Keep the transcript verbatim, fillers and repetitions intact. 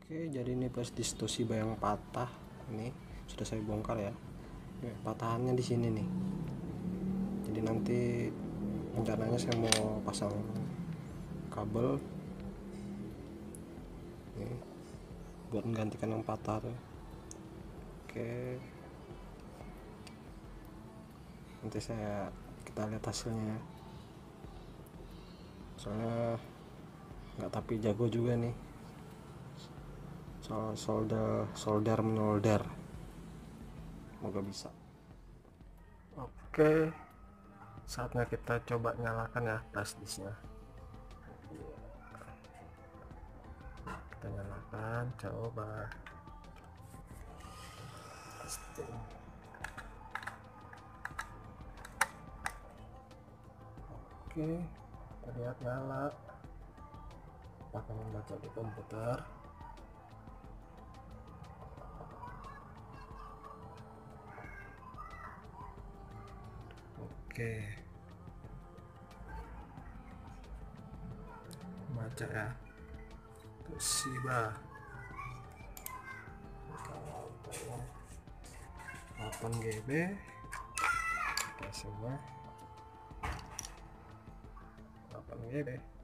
Oke, jadi ini plus Toshiba yang patah ini sudah saya bongkar ya. Oke, patahannya di sini nih. Jadi nanti rencananya saya mau pasang kabel ini buat menggantikan yang patah tuh. Oke, nanti saya kita lihat hasilnya ya. Soalnya nggak tapi jago juga nih soal solder solder menolder, semoga bisa. Oke, saatnya kita coba nyalakan ya flash disknya. Kita nyalakan, coba oke, kita lihat nyala. Akan membaca di komputer. Oke, baca ya, Toshiba delapan G B, kita semua delapan G B.